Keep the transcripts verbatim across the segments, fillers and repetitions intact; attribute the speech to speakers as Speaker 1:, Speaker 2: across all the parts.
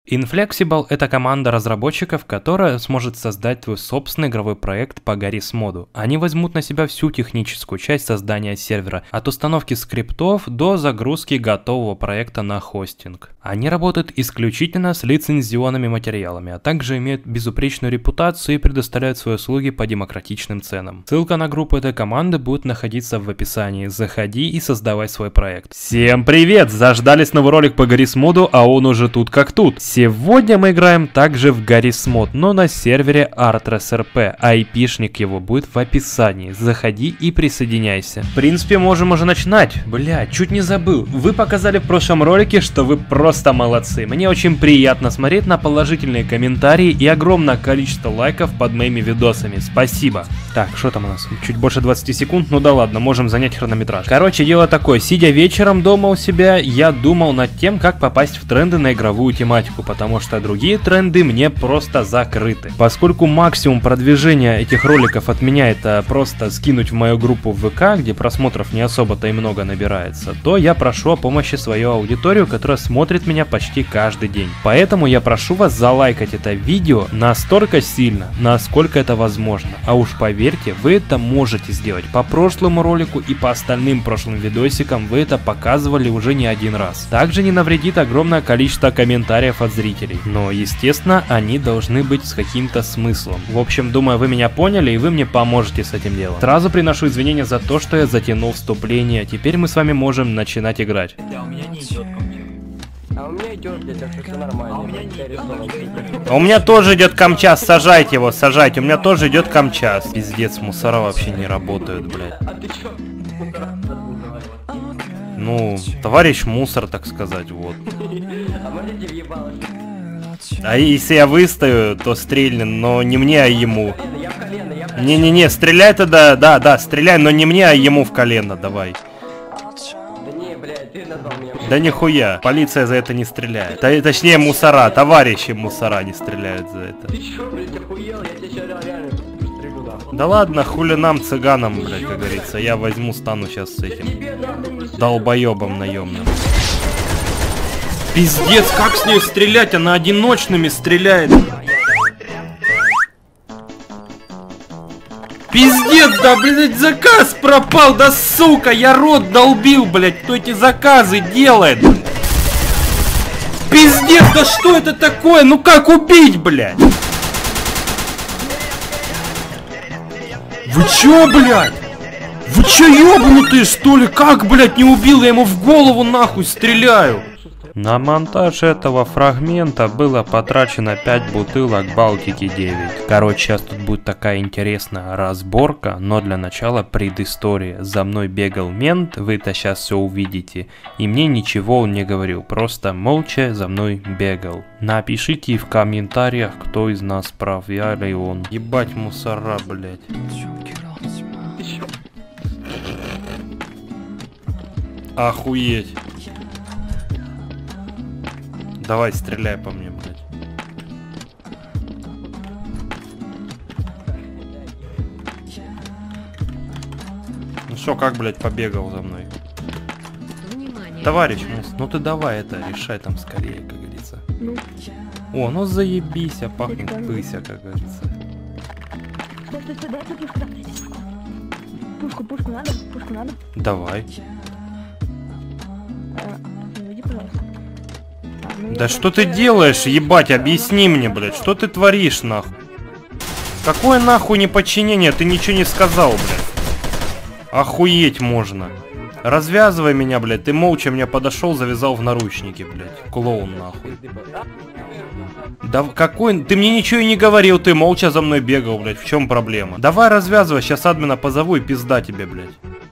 Speaker 1: Inflexible — это команда разработчиков, которая сможет создать твой собственный игровой проект по Garry's моду. Они возьмут на себя всю техническую часть создания сервера, от установки скриптов до загрузки готового проекта на хостинг. Они работают исключительно с лицензионными материалами, а также имеют безупречную репутацию и предоставляют свои услуги по демократичным ценам. Ссылка на группу этой команды будет находиться в описании. Заходи и создавай свой проект. Всем привет! Заждались новый ролик по Garry's моду, а он уже тут как тут. Сегодня мы играем также в Garry's мод, но на сервере ArtResRP. Айпишник его будет в описании. Заходи и присоединяйся. В принципе, можем уже начинать. Бля, чуть не забыл. Вы показали в прошлом ролике, что вы просто молодцы. Мне очень приятно смотреть на положительные комментарии и огромное количество лайков под моими видосами. Спасибо. Так, что там у нас? Чуть больше двадцати секунд. Ну да ладно, можем занять хронометраж. Короче, дело такое. Сидя вечером дома у себя, я думал над тем, как попасть в тренды на игровую тематику, потому что другие тренды мне просто закрыты. Поскольку максимум продвижения этих роликов от меня это просто скинуть в мою группу в ВК, где просмотров не особо-то и много набирается, то я прошу о помощи свою аудиторию, которая смотрит меня почти каждый день. Поэтому я прошу вас залайкать это видео настолько сильно, насколько это возможно. А уж поверьте, вы это можете сделать. По прошлому ролику и по остальным прошлым видосикам вы это показывали уже не один раз. Также не навредит огромное количество комментариев от зрителей. Но, естественно, они должны быть с каким-то смыслом. В общем, думаю, вы меня поняли и вы мне поможете с этим делом. Сразу приношу извинения за то, что я затянул вступление. Теперь мы с вами можем начинать играть.
Speaker 2: Да, у меня не идет ко мне. А у меня идет, блядь, так что все нормально. А у меня не идет.
Speaker 1: А у меня тоже идет камчас, сажайте его, сажайте. У меня тоже идет камчас. Пиздец, мусора вообще не работают, блядь.
Speaker 2: А ты чё?
Speaker 1: Ну, товарищ мусор, так сказать, вот.
Speaker 2: А можете въебало?
Speaker 1: А если я выстою, то стрельни, но не мне, а ему.
Speaker 2: Я в колено, я в колено.
Speaker 1: Не-не-не, стреляй тогда, да, да, стреляй, но не мне, а ему в колено, давай.
Speaker 2: Да не, блядь, ты назвал меня.
Speaker 1: Да нихуя, полиция за это не стреляет. Т- точнее, мусора, товарищи мусора не стреляют за это.
Speaker 2: Ты чё, блядь, охуел? Я тебя сейчас реально стрелю, да.
Speaker 1: Да ладно, хули нам, цыганам, блядь, как говорится. Я возьму, стану сейчас с этим
Speaker 2: Тебе нахуй.
Speaker 1: долбоебом наемным. Пиздец, как с ней стрелять? Она одиночными стреляет. Пиздец, да, блядь, заказ пропал, да сука, я рот долбил, блядь, кто эти заказы делает? Пиздец, да что это такое? Ну как убить, блядь? Вы чё, блядь? Вы чё, ёбнутые, что ли? Как, блядь, не убил? Я ему в голову нахуй стреляю. На монтаж этого фрагмента было потрачено пять бутылок Балтики девять. Короче, сейчас тут будет такая интересная разборка, но для начала предыстория. За мной бегал мент, вы это сейчас все увидите. И мне ничего он не говорил, просто молча за мной бегал. Напишите в комментариях, кто из нас прав, я или он. Ебать мусора, блядь. Охуеть. Давай, стреляй по мне, блядь. Ну что, как, блядь, побегал за мной?
Speaker 3: Внимание.
Speaker 1: Товарищ, ну, ну ты давай это, решай там скорее, как говорится. О, ну заебись, а пахнет пыся, как говорится.
Speaker 4: Стой, стой, стой, дай пушку, дай пушку. Пушку надо? Пушку надо?
Speaker 1: Давай.
Speaker 4: А, наведи, пожалуйста. А, ну,
Speaker 1: Да
Speaker 4: я
Speaker 1: что
Speaker 4: просто-
Speaker 1: ты делаешь, ебать, объясни мне, блядь, что ты творишь, нахуй? Какое нахуй неподчинение, ты ничего не сказал, блядь. Охуеть можно. Развязывай меня, блядь, ты молча мне подошел, завязал в наручники, блядь. Клоун, нахуй. Да какой... Ты мне ничего и не говорил, ты молча за мной бегал, блядь, в чем проблема? Давай развязывай, сейчас админа позову и пизда тебе, блядь.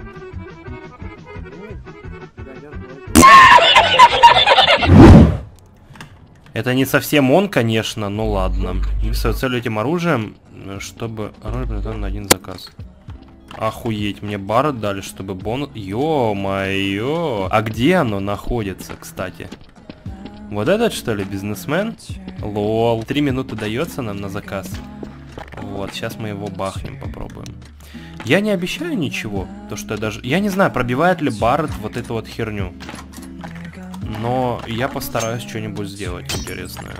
Speaker 1: Это не совсем он, конечно, но ладно. И свою цель этим оружием, чтобы... Оружие приготовлено на один заказ. Охуеть, мне бар дали, чтобы бонус... Ё-моё! А где оно находится, кстати? Вот этот, что ли, бизнесмен? Лол. Три минуты дается нам на заказ. Вот, сейчас мы его бахнем, попробуем. Я не обещаю ничего, то что я даже... Я не знаю, пробивает ли Барретт вот эту вот херню. но я постараюсь что-нибудь сделать интересное.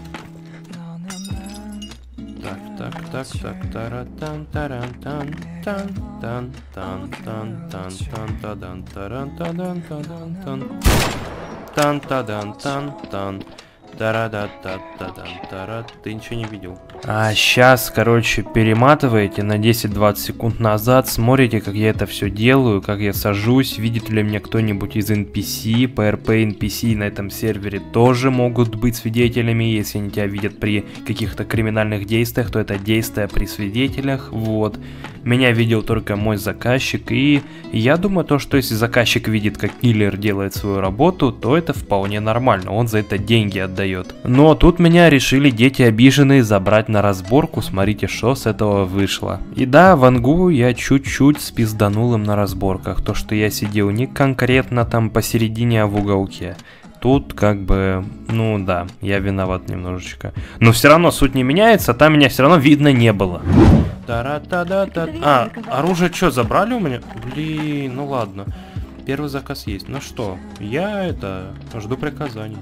Speaker 1: Так, так, так, так, таратан, тарантан, тан, тан, тан, тан, тан, тан, тадан, тарантадан, тадан, тан, тан, тадан, тан, тан. Тара-да-та-та-та-та-та. Ты ничего не видел. А сейчас, короче, перематываете на десять-двадцать секунд назад, смотрите, как я это все делаю, как я сажусь, видит ли меня кто-нибудь из эн пи си, пи ар пи эн пи си на этом сервере тоже могут быть свидетелями, если они тебя видят при каких-то криминальных действиях, то это действия при свидетелях, вот. Меня видел только мой заказчик, и я думаю, то, что если заказчик видит, как киллер делает свою работу, то это вполне нормально, он за это деньги отдает. Но тут меня решили дети обиженные забрать на разборку, смотрите, что с этого вышло. И да, Вангу я чуть-чуть спизданул им на разборках, то, что я сидел не конкретно там посередине, а в уголке. Тут как бы, ну да, я виноват немножечко. Но все равно суть не меняется, там меня все равно видно не было. Та-ра-та-да-та. А, оружие что, забрали у меня? Блин, ну ладно. Первый заказ есть. Ну что, я это, жду приказаний.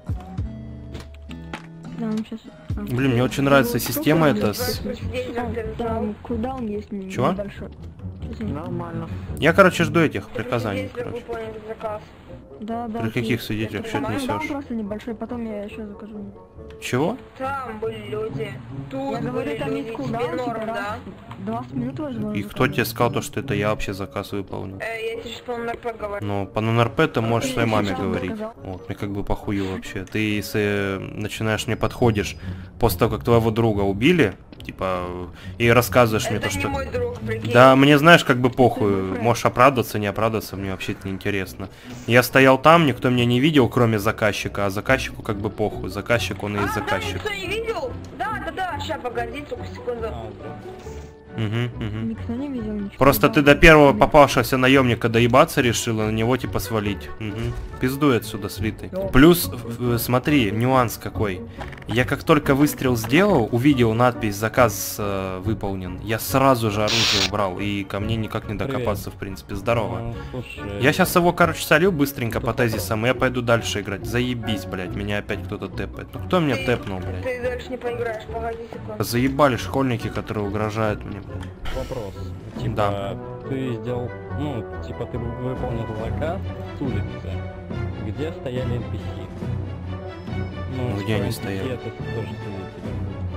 Speaker 4: Да, он сейчас...
Speaker 1: Блин, мне очень нравится система эта с...
Speaker 4: Там кулдаун есть
Speaker 1: Чего?
Speaker 4: небольшой.
Speaker 2: Нормально.
Speaker 1: Я, короче, жду этих приказаний, короче.
Speaker 4: Да, да.
Speaker 1: При каких свидетелях что ты
Speaker 4: Кулдаун
Speaker 1: несешь?
Speaker 4: просто небольшой, потом я еще закажу.
Speaker 1: Чего?
Speaker 5: Там были люди. Тут
Speaker 4: Я говорю,
Speaker 5: были
Speaker 4: там
Speaker 5: люди.
Speaker 4: есть
Speaker 5: Тебе
Speaker 4: кулдаун,
Speaker 5: норм,
Speaker 4: типа,
Speaker 5: да?
Speaker 4: раз двадцать минут возможно.
Speaker 1: И кто тебе сказал то, что это я вообще заказ выполнил?
Speaker 5: Э, я тебе сейчас по НРП говорю.
Speaker 1: Ну, по НРП ты можешь
Speaker 4: ты
Speaker 1: своей маме
Speaker 4: сейчас
Speaker 1: говорить.
Speaker 4: доказал.
Speaker 1: Вот, мне как бы похую вообще. Ты если начинаешь мне подходишь после того, как твоего друга убили, типа, и рассказываешь мне
Speaker 5: Это
Speaker 1: то,
Speaker 5: не
Speaker 1: что...
Speaker 5: мой друг, прикинь.
Speaker 1: Да, мне знаешь, как бы похуй. Можешь оправдываться, не оправдываться, мне вообще это не интересно. Я стоял там, никто меня не видел, кроме заказчика, а заказчику как бы похуй. Заказчик, он и есть
Speaker 5: А, да,
Speaker 1: заказчик.
Speaker 5: никто не видел? Да, да, да, сейчас, погоди, только секунду.
Speaker 1: Угу, угу.
Speaker 4: Никто не видел ничего.
Speaker 1: Просто ты до первого попавшегося наемника доебаться решила, на него типа свалить. Угу. Пиздуй отсюда, слитый. Плюс, э, смотри, нюанс какой. Я как только выстрел сделал, увидел надпись «Заказ э, выполнен», я сразу же оружие убрал, и ко мне никак не докопаться, в принципе. Здорово.
Speaker 6: Ну, слушай,
Speaker 1: Я сейчас его, короче, солю быстренько по тезисам, и я пойду дальше играть. Заебись, блядь, меня опять кто-то тэпает. Ну кто меня тэпнул, блядь?
Speaker 5: Ты дальше не поиграешь, погоди секунду.
Speaker 1: Заебали школьники, которые угрожают мне.
Speaker 6: вопрос. Типа,
Speaker 1: Да.
Speaker 6: ты сделал, ну, типа, ты выполнил заказ с улицы, где стояли эн пи си. Ну,
Speaker 1: Где они
Speaker 6: эн пи си
Speaker 1: стояли?
Speaker 6: Это тоже свидетели.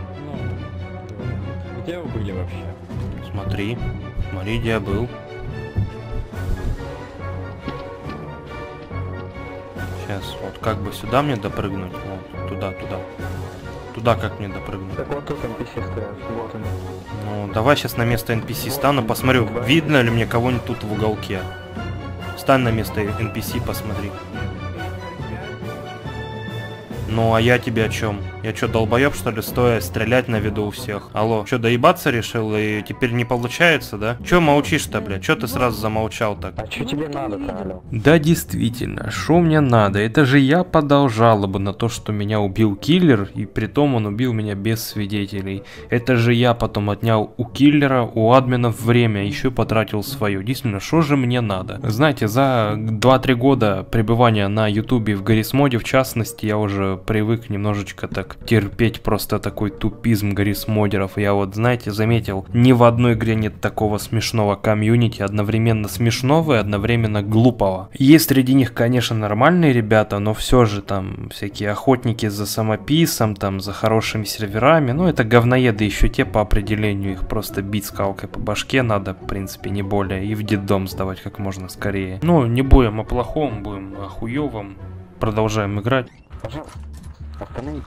Speaker 6: Ну, где вы были вообще?
Speaker 1: Смотри, смотри, где я был. Сейчас, вот как бы сюда мне допрыгнуть, вот, туда, туда. Туда как мне допрыгнуть?
Speaker 2: Так вот тут эн пи си стоят, вот они.
Speaker 1: Ну, давай сейчас на место эн пи си стану, посмотрю, видно ли мне кого-нибудь тут в уголке. Стань на место эн пи си, посмотри. Ну, а я тебе о чем? Я что, долбоеб, что ли, стоя стрелять на виду у всех? Алло, что, доебаться решил и теперь не получается, да? Че молчишь-то, блядь? Че ты сразу замолчал так?
Speaker 2: А что тебе надо-то, алло?
Speaker 1: Да, действительно, что мне надо? Это же я подал жалобу на то, что меня убил киллер, и притом он убил меня без свидетелей. Это же я потом отнял у киллера, у админов время, еще потратил свое. Действительно, что же мне надо? Знаете, за два-три года пребывания на ютубе в Гаррисмоде, в частности, я уже привык немножечко так терпеть просто такой тупизм гаррисмодеров. Я вот, знаете, заметил, ни в одной игре нет такого смешного комьюнити, одновременно смешного и одновременно глупого. Есть среди них, конечно, нормальные ребята, но все же там всякие охотники за самописом, там за хорошими серверами, ну это говноеды еще те по определению, их просто бить скалкой по башке надо, в принципе, не более, и в детдом сдавать как можно скорее. Ну, не будем о плохом, будем о хуевом. Продолжаем играть.
Speaker 2: Пожалуйста, остановись.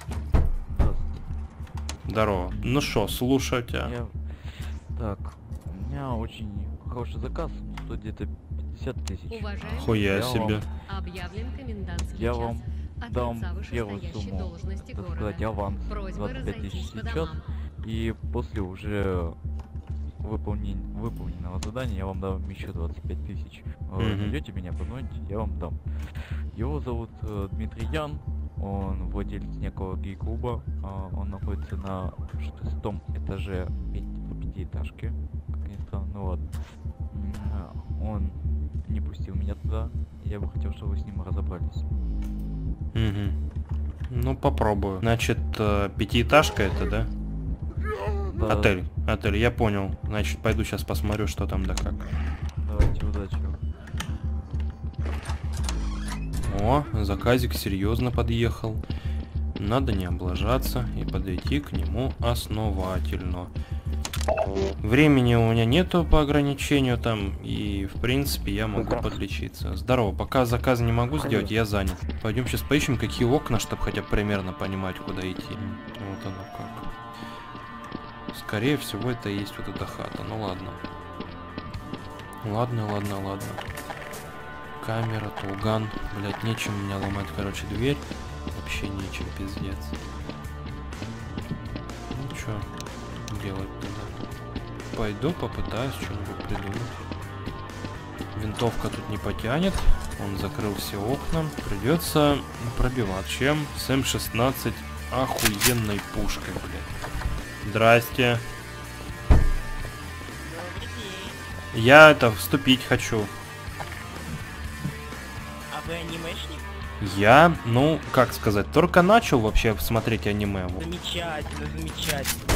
Speaker 1: Здорово. Ну шо, слушаю тебя.
Speaker 7: Я... Так, у меня очень хороший заказ, стоит где-то пятьдесят тысяч.
Speaker 3: Уважаемый,
Speaker 1: Хуя
Speaker 7: Я
Speaker 1: себе.
Speaker 3: объявлен комендантский
Speaker 7: Я
Speaker 3: час.
Speaker 7: вам
Speaker 3: От
Speaker 7: дам
Speaker 3: лица
Speaker 7: первую
Speaker 3: вышестоящей
Speaker 7: сумму,
Speaker 3: должности
Speaker 7: так
Speaker 3: города.
Speaker 7: сказать, аванс
Speaker 3: Просьба
Speaker 7: двадцать пять тысяч
Speaker 3: разойтись по
Speaker 7: сейчас,
Speaker 3: домам.
Speaker 7: и после уже выполнен... выполненного задания я вам дам еще двадцать пять тысяч.
Speaker 1: Мгм.
Speaker 7: Найдете меня, позвоните, я вам дам. Его зовут э, Дмитрий Ян, он владелец некого гей-клуба, а, он находится на шестом этаже пяти- пятиэтажки, как ни странно, ну ладно. М, а, Он не пустил меня туда, я бы хотел, чтобы вы с ним разобрались.
Speaker 1: Угу. Ну, попробую. Значит, э, пятиэтажка это, да?
Speaker 7: Да,
Speaker 1: Отель. Отель, я понял. Значит, пойду сейчас посмотрю, что там да как.
Speaker 7: Давайте, удачи.
Speaker 1: О, заказик серьезно подъехал. Надо не облажаться и подойти к нему основательно. Времени у меня нету по ограничению там, и в принципе я могу подлечиться. Здорово, пока заказ не могу сделать, я занят. Пойдем сейчас поищем, какие окна, чтобы хотя бы примерно понимать, куда идти. Вот оно как. Скорее всего, это и есть вот эта хата. Ну ладно. Ладно, ладно, ладно. Камера, тулган. Блять, нечем меня ломать, короче, дверь. Вообще нечем, пиздец. Ну чё делать тогда? Пойду попытаюсь что-нибудь придумать. Винтовка тут не потянет. Он закрыл все окна. Придется пробивать. Чем? С эм шестнадцать охуенной пушкой, блядь. Здрасте. Я это вступить хочу.
Speaker 8: А вы анимешник?
Speaker 1: Я, ну, как сказать, только начал вообще смотреть аниме.
Speaker 8: Замечательно, замечательно.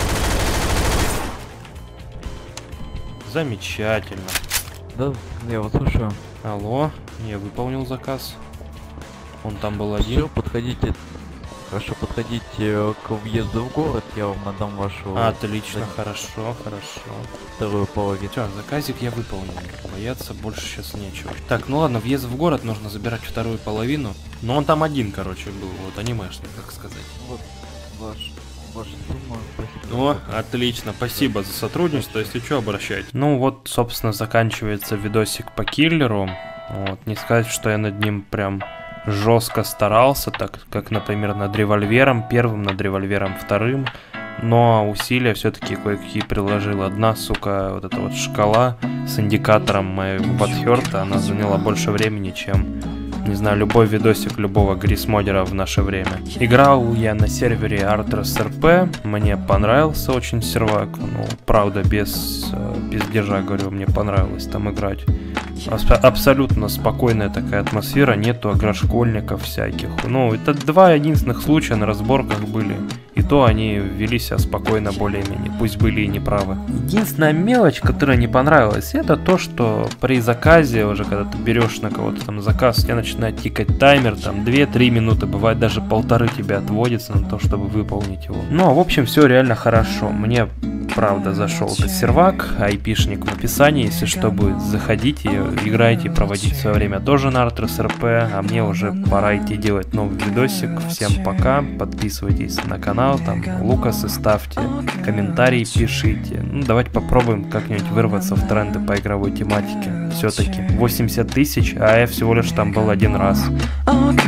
Speaker 1: Замечательно.
Speaker 7: Да, я вас слушаю.
Speaker 1: Алло, я выполнил заказ. Он там был один.
Speaker 7: Все, подходите. Хорошо, подходите к въезду в город, я вам отдам вашу...
Speaker 1: Отлично,
Speaker 7: за-
Speaker 1: хорошо, хорошо.
Speaker 7: вторую половину.
Speaker 1: Все, заказик я выполнил. Бояться больше сейчас нечего. Так, ну ладно, въезд в город нужно забирать вторую половину. Но он там один, короче, был. Вот анимешный, как сказать.
Speaker 7: Вот ваш, ваша сумма.
Speaker 1: О, отлично, спасибо за сотрудничество, если что, обращайтесь. Ну вот, собственно, заканчивается видосик по киллеру. Вот, не сказать, что я над ним прям жестко старался, так как, например, над револьвером первым, над револьвером вторым. Но усилия все-таки кое-какие приложил. Одна, сука, вот эта вот шкала с индикатором моего подхерта, она заняла больше времени, чем, не знаю, любой видосик любого грисмодера в наше время. Играл я на сервере Artres эр пи, мне понравился очень сервак, ну, правда, без, без держа, говорю, мне понравилось там играть. Аб- абсолютно спокойная такая атмосфера, нету агрошкольников всяких. Ну, это два единственных случая на разборках были. И то они вели себя спокойно более-менее, пусть были и неправы. Единственная мелочь, которая не понравилась, это то, что при заказе, уже когда ты берешь на кого-то там заказ, у тебя начинает тикать таймер, там две-три минуты, бывает даже полторы тебе отводится на то, чтобы выполнить его. Ну, а в общем, все реально хорошо. Мне, правда, зашел этот сервак, айпишник в описании, если что будет, заходите, играйте, проводить свое время тоже на Artres эр пи, а мне уже пора идти делать новый видосик. Всем пока, подписывайтесь на канал, там лукасы ставьте, комментарии пишите. Ну, давайте попробуем как-нибудь вырваться в тренды по игровой тематике. Все-таки восемьдесят тысяч, а я всего лишь там был один раз.
Speaker 9: Okay.